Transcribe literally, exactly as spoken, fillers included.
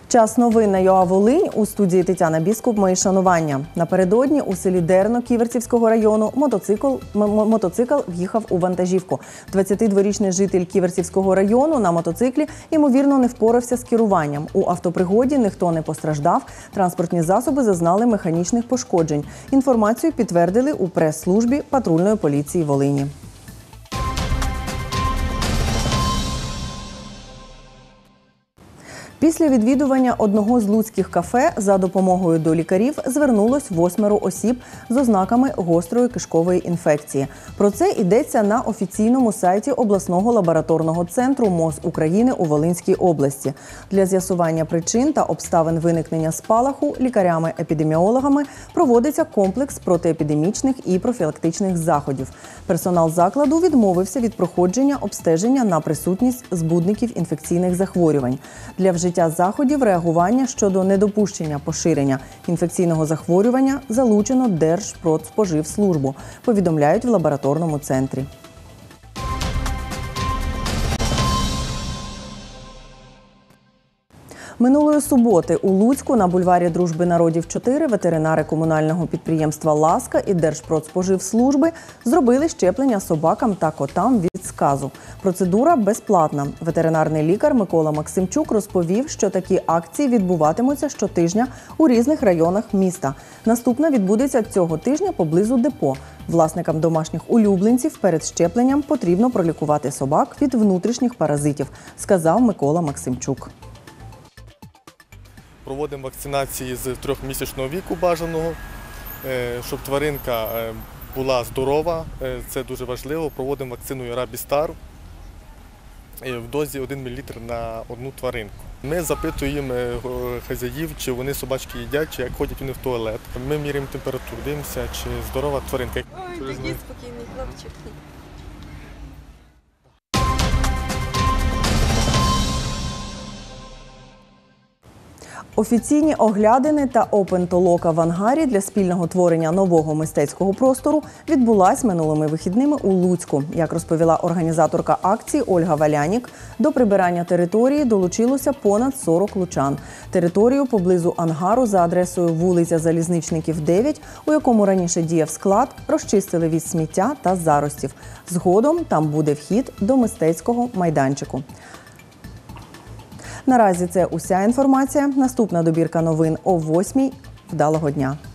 Час новин на ЮА Волинь. У студії Тетяна Біскуп. Мої шанування. Напередодні у селі Дерно Ківерцівського району мотоцикл, мотоцикл в'їхав у вантажівку. двадцятидворічний житель Ківерцівського району на мотоциклі, ймовірно, не впорався з керуванням. У автопригоді ніхто не постраждав. Транспортні засоби зазнали механічних пошкоджень. Інформацію підтвердили у прес-службі патрульної поліції Волині. Після відвідування одного з луцьких кафе за допомогою до лікарів звернулось восьмеро осіб з ознаками гострої кишкової інфекції. Про це йдеться на офіційному сайті обласного лабораторного центру МОЗ України у Волинській області. Для з'ясування причин та обставин виникнення спалаху лікарями-епідеміологами проводиться комплекс протиепідемічних і профілактичних заходів. Персонал закладу відмовився від проходження обстеження на присутність збудників інфекційних захворювань. Для вжиття заходів реагування щодо недопущення поширення інфекційного захворювання залучено Держпродспоживслужбу, повідомляють в лабораторному центрі. Минулої суботи у Луцьку на бульварі Дружби народів чотири ветеринари комунального підприємства «Ласка» і Держпродспоживслужби зробили щеплення собакам та котам від сказу. Процедура безплатна. Ветеринарний лікар Микола Максимчук розповів, що такі акції відбуватимуться щотижня у різних районах міста. Наступна відбудеться цього тижня поблизу депо. Власникам домашніх улюбленців перед щепленням потрібно пролікувати собак від внутрішніх паразитів, сказав Микола Максимчук. Проводимо вакцинації з трьохмісячного віку бажаного, щоб тваринка була здорова, це дуже важливо. Проводимо вакцину Рабістар в дозі один мілілітр на одну тваринку. Ми запитуємо хазяїв, чи вони собачки їдять, чи як ходять вони в туалет. Ми міряємо температуру, дивимося, чи здорова тваринка. Ой, такий спокійний хлопчик. Офіційні оглядини та опен-толока в ангарі для спільного творення нового мистецького простору відбулась минулими вихідними у Луцьку. Як розповіла організаторка акції Ольга Валянік, до прибирання території долучилося понад сорок лучан. Територію поблизу ангару за адресою вулиця Залізничників, дев'ять, у якому раніше діяв склад, розчистили від сміття та заростів. Згодом там буде вхід до мистецького майданчику. Наразі це уся інформація. Наступна добірка новин о восьмій. Вдалого дня!